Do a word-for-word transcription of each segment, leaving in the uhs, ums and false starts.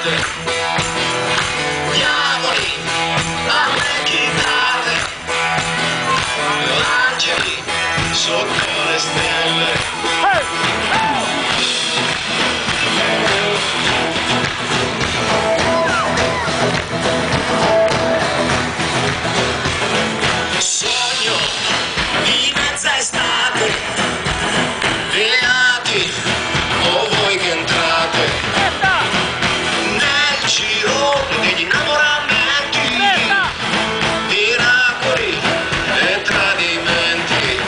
estate, diavoli alle chitarre, angeli sotto le stelle. Sogno di mezza estate, beati o voi che entrate nel girone degli innamoramenti, miracoli e tradimenti.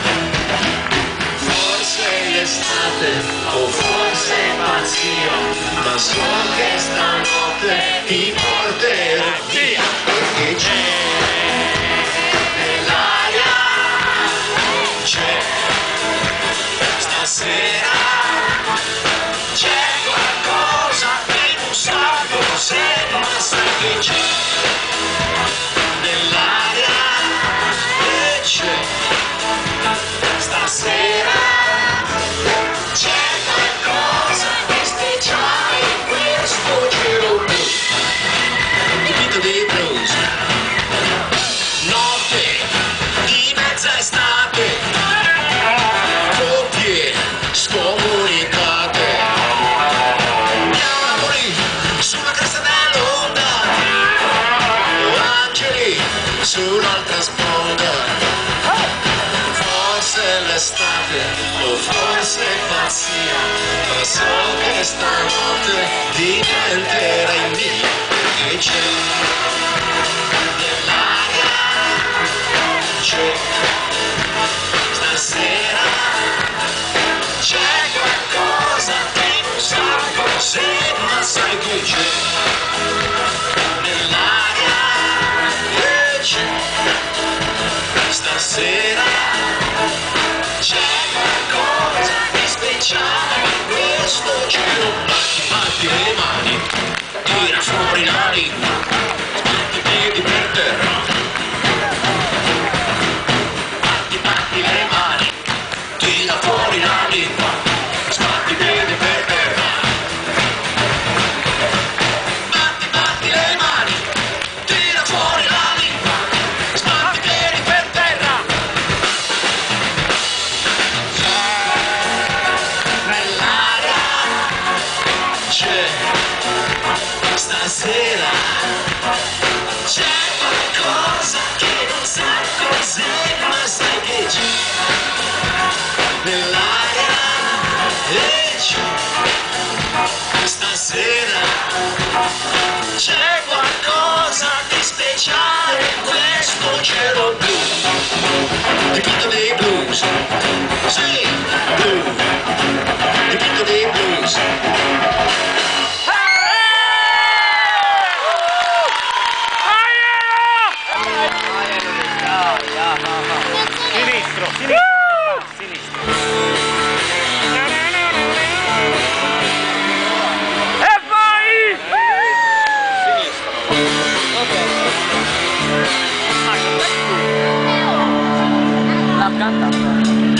Forse è l'estate o forse è pazzia, ma so che stanotte ti porterò via, perché c'è nell'aria, c'è stasera, c'è qualcosa che non sa cos'è, ma sai che c'è nell'aria e c'è stasera, c'è qualcosa di speciale in questo giro blu, il beat dei blues. Notte di mezza estate, coppie scomunicate, diavoli sulla cresta dell'onda, angeli sull'altra sponda. Forse è l'estate o forse è pazzia, ma so che stanotte diventerai mia, perché c'è nell'aria, c'è stasera, c'è qualcosa che non sa cos'è, ma sai che c'è nell'aria e c'è stasera, c'è qualcosa di speciale in questo giro. Batti, batti le mani, tira fuori la lingua, sbatti i piedi per terra. Batti, batti le mani, tira fuori la lingua, sbatti i piedi per terra. Batti, batti le mani, tira fuori la lingua, sbatti i piedi per terra. Nell'aria c'è stasera, c'è qualcosa che non sa cos'è, ma sai che c'è nell'aria e c'è stasera, c'è qualcosa di speciale in questo cielo blu, il beat dei blues, sì, blu, il beat dei blues. Sinistro, sinistro, sinistro. E vai! Sinistro. L'ha cantata.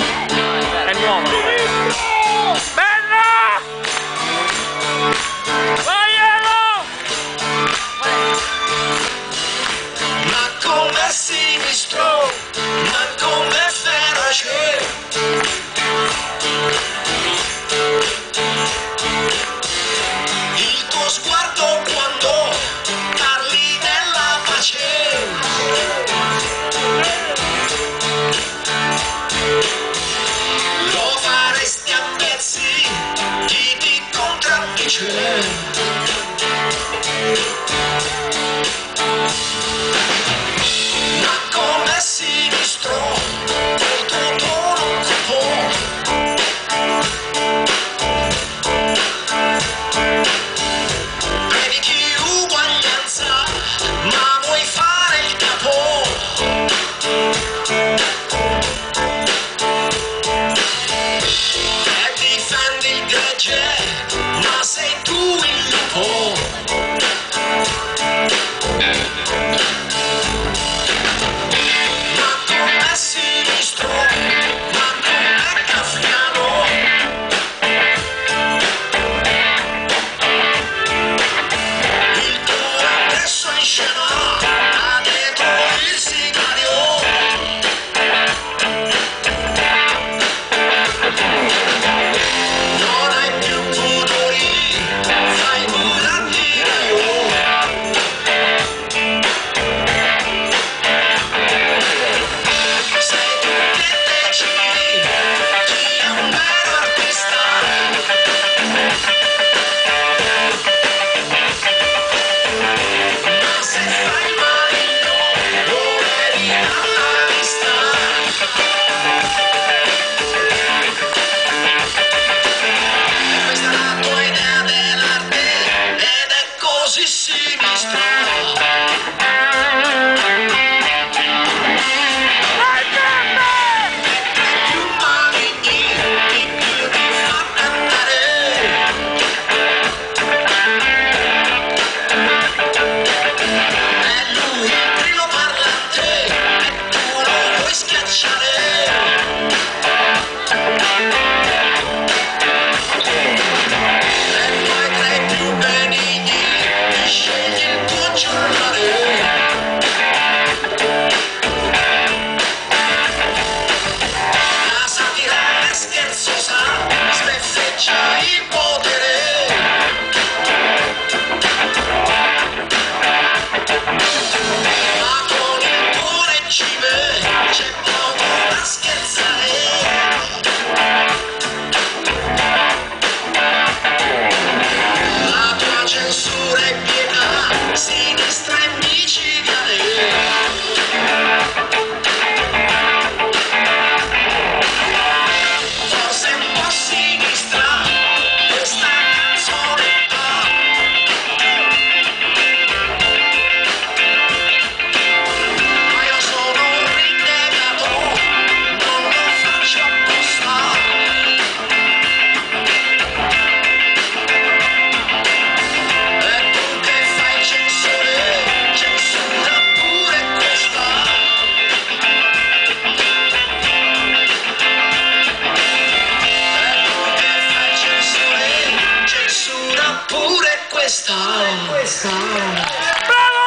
questa, questa. Bravo!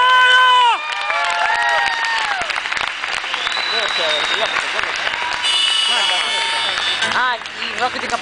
Ah, i Rocket